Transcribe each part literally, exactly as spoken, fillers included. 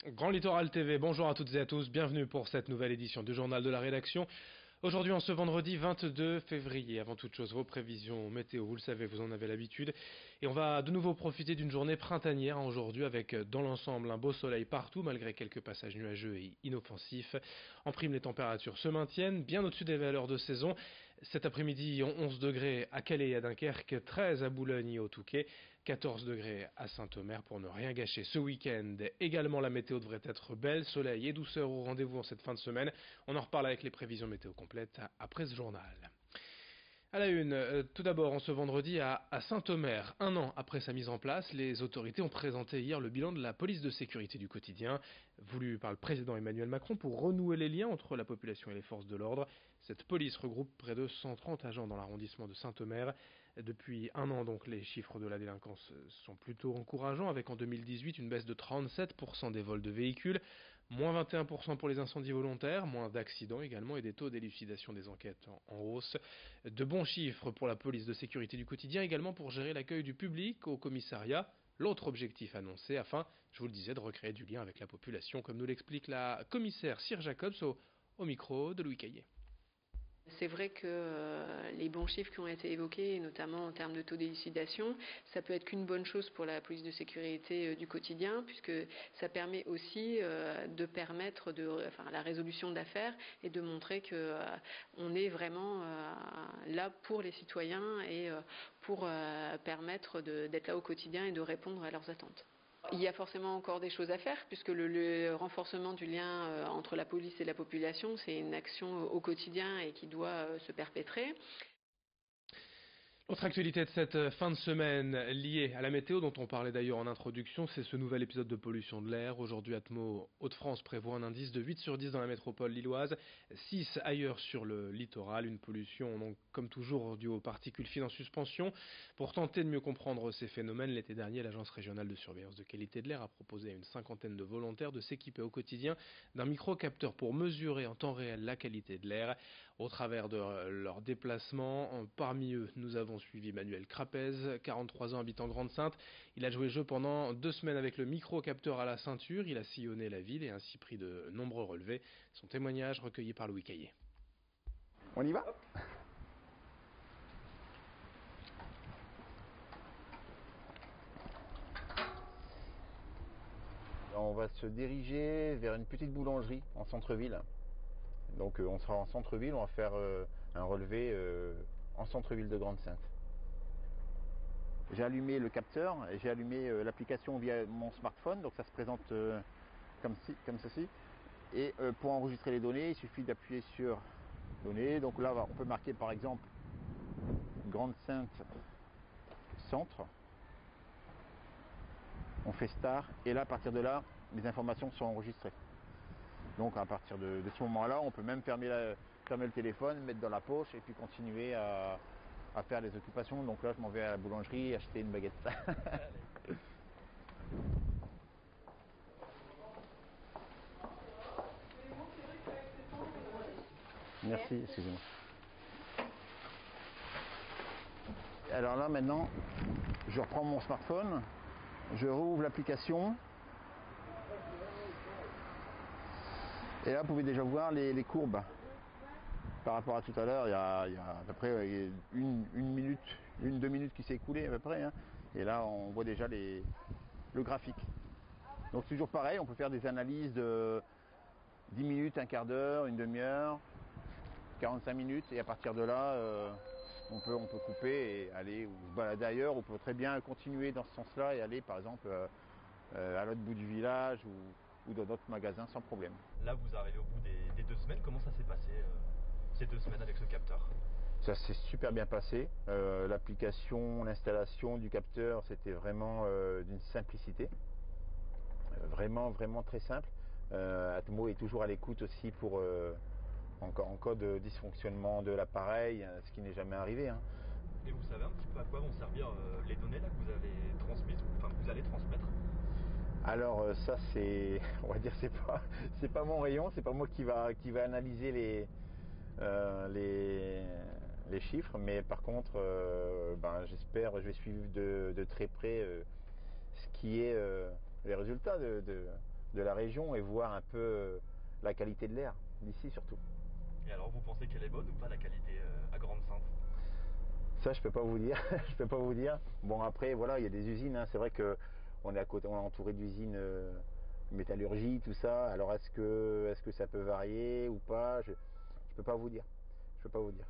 Grand Littoral T V, bonjour à toutes et à tous, bienvenue pour cette nouvelle édition du Journal de la Rédaction. Aujourd'hui, en ce vendredi vingt-deux février, avant toute chose, vos prévisions météo, vous le savez, vous en avez l'habitude. Et on va de nouveau profiter d'une journée printanière hein, aujourd'hui avec dans l'ensemble un beau soleil partout malgré quelques passages nuageux et inoffensifs. En prime, les températures se maintiennent bien au-dessus des valeurs de saison. Cet après-midi, onze degrés à Calais et à Dunkerque, treize à Boulogne et au Touquet, quatorze degrés à Saint-Omer pour ne rien gâcher. Ce week-end, également la météo devrait être belle, soleil et douceur au rendez-vous en cette fin de semaine. On en reparle avec les prévisions météo complètes après ce journal. À la une, euh, tout d'abord en ce vendredi à, à Saint-Omer, un an après sa mise en place, les autorités ont présenté hier le bilan de la police de sécurité du quotidien, voulu par le président Emmanuel Macron pour renouer les liens entre la population et les forces de l'ordre. Cette police regroupe près de cent trente agents dans l'arrondissement de Saint-Omer. Depuis un an donc, les chiffres de la délinquance sont plutôt encourageants, avec en deux mille dix-huit une baisse de trente-sept pour cent des vols de véhicules, moins vingt et un pour cent pour les incendies volontaires, moins d'accidents également et des taux d'élucidation des enquêtes en, en hausse. De bons chiffres pour la police de sécurité du quotidien, également pour gérer l'accueil du public au commissariat. L'autre objectif annoncé afin, je vous le disais, de recréer du lien avec la population, comme nous l'explique la commissaire Cyr Jacobs au, au micro de Louis Caillé. C'est vrai que euh, les bons chiffres qui ont été évoqués, notamment en termes de taux d'élucidation, ça peut être qu'une bonne chose pour la police de sécurité euh, du quotidien, puisque ça permet aussi euh, de permettre de, enfin, la résolution d'affaires et de montrer que euh, on est vraiment euh, là pour les citoyens et euh, pour euh, permettre de, d'être là au quotidien et de répondre à leurs attentes. Il y a forcément encore des choses à faire puisque le, le renforcement du lien euh, entre la police et la population, c'est une action au quotidien et qui doit euh, se perpétrer. Autre actualité de cette fin de semaine liée à la météo dont on parlait d'ailleurs en introduction, c'est ce nouvel épisode de pollution de l'air. Aujourd'hui, Atmo Hauts-de-France prévoit un indice de huit sur dix dans la métropole lilloise, six ailleurs sur le littoral. Une pollution donc comme toujours due aux particules fines en suspension. Pour tenter de mieux comprendre ces phénomènes, l'été dernier, l'Agence régionale de surveillance de qualité de l'air a proposé à une cinquantaine de volontaires de s'équiper au quotidien d'un microcapteur pour mesurer en temps réel la qualité de l'air. Au travers de leurs déplacements, parmi eux, nous avons suivi Manuel Crapez, quarante-trois ans, habitant Grande-Synthe. Il a joué jeu pendant deux semaines avec le micro-capteur à la ceinture. Il a sillonné la ville et ainsi pris de nombreux relevés. Son témoignage recueilli par Louis Caillé. On y va ? On va se diriger vers une petite boulangerie en centre-ville. Donc euh, on sera en centre-ville, on va faire euh, un relevé euh, en centre-ville de Grande-Synthe. J'ai allumé le capteur et j'ai allumé euh, l'application via mon smartphone, donc ça se présente euh, comme, ci, comme ceci. Et euh, pour enregistrer les données, il suffit d'appuyer sur données. Donc là, on peut marquer par exemple Grande-Synthe centre. On fait star et là, à partir de là, les informations sont enregistrées. Donc à partir de, de ce moment-là, on peut même fermer, la, fermer le téléphone, mettre dans la poche et puis continuer à, à faire les occupations. Donc là, je m'en vais à la boulangerie acheter une baguette. Merci, excusez-moi. Alors là, maintenant, je reprends mon smartphone, je rouvre l'application. Et là, vous pouvez déjà voir les, les courbes. Par rapport à tout à l'heure, il y a, il y a à peu près une, une minute, une, deux minutes qui s'est écoulée à peu près. Hein. Et là, on voit déjà les, le graphique. Donc toujours pareil, on peut faire des analyses de dix minutes, un quart d'heure, une demi-heure, quarante-cinq minutes. Et à partir de là, euh, on, peut, on peut couper et aller ou se balader ailleurs. On peut très bien continuer dans ce sens-là et aller par exemple euh, euh, à l'autre bout du village ou, ou dans d'autres magasins sans problème. Là, vous arrivez au bout des, des deux semaines. Comment ça s'est passé euh, ces deux semaines avec ce capteur? Ça s'est super bien passé. Euh, L'application, l'installation du capteur, c'était vraiment euh, d'une simplicité. Euh, vraiment, vraiment très simple. Euh, Atmo est toujours à l'écoute aussi pour euh, en, en cas de dysfonctionnement de l'appareil, ce qui n'est jamais arrivé. Hein. Et vous savez un petit peu à quoi vont servir euh, les données là que vous avez transmises, enfin que vous allez transmettre? Alors euh, ça c'est, on va dire c'est pas, c'est pas mon rayon, c'est pas moi qui va, qui va analyser les, euh, les, les chiffres, mais par contre, euh, ben, j'espère, je vais suivre de, de très près euh, ce qui est euh, les résultats de, de, de la région et voir un peu la qualité de l'air d'ici surtout. Et alors, vous pensez qu'elle est bonne ou pas, la qualité euh, à Grande-Synthe? Ça, je peux pas vous dire. je peux pas vous dire. Bon, après, voilà, il y a des usines. Hein. C'est vrai que on est à côté, on est entouré d'usines euh, métallurgie, tout ça. Alors, est-ce que, est-ce que ça peut varier ou pas? Je, je peux pas vous dire. Je peux pas vous dire.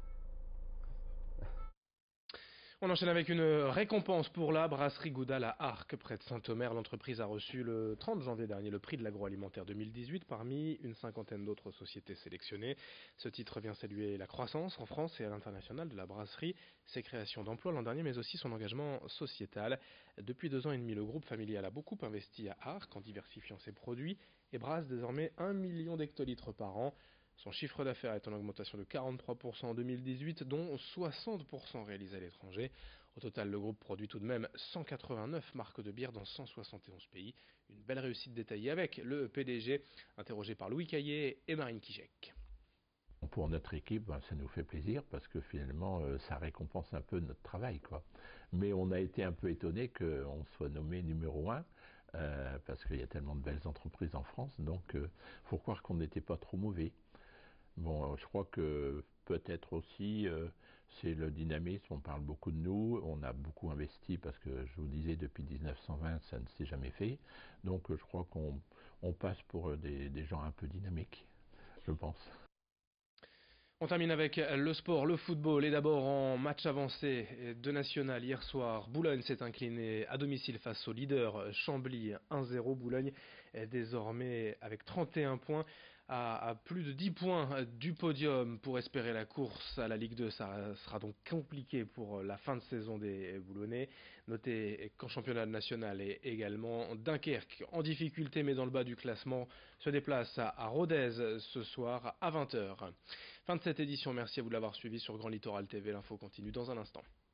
On enchaîne avec une récompense pour la brasserie Goudal à Arques, près de Saint-Omer. L'entreprise a reçu le trente janvier dernier le prix de l'agroalimentaire deux mille dix-huit parmi une cinquantaine d'autres sociétés sélectionnées. Ce titre vient saluer la croissance en France et à l'international de la brasserie, ses créations d'emplois l'an dernier, mais aussi son engagement sociétal. Depuis deux ans et demi, le groupe familial a beaucoup investi à Arques en diversifiant ses produits et brasse désormais un million d'hectolitres par an. Son chiffre d'affaires est en augmentation de quarante-trois pour cent en deux mille dix-huit, dont soixante pour cent réalisés à l'étranger. Au total, le groupe produit tout de même cent quatre-vingt-neuf marques de bière dans cent soixante et onze pays. Une belle réussite détaillée avec le P D G, interrogé par Louis Caillé et Marine Kijek. Pour notre équipe, ça nous fait plaisir parce que finalement, ça récompense un peu notre travail, quoi. Mais on a été un peu étonné qu'on soit nommé numéro un. Euh, parce qu'il y a tellement de belles entreprises en France, donc il euh, faut croire qu'on n'était pas trop mauvais. Bon, je crois que peut-être aussi euh, c'est le dynamisme, on parle beaucoup de nous, on a beaucoup investi parce que je vous disais depuis dix-neuf cent vingt ça ne s'est jamais fait, donc je crois qu'on on passe pour des, des gens un peu dynamiques, je pense. On termine avec le sport, le football et d'abord en match avancé de national hier soir. Boulogne s'est incliné à domicile face au leader Chambly un zéro. Boulogne est désormais avec trente et un points à, à plus de dix points du podium pour espérer la course à la Ligue deux. Ça sera donc compliqué pour la fin de saison des Boulonnais. Notez qu'en championnat national et également Dunkerque en difficulté mais dans le bas du classement se déplace à Rodez ce soir à vingt heures. Fin de cette édition, merci à vous de l'avoir suivi sur Grand Littoral T V. L'info continue dans un instant.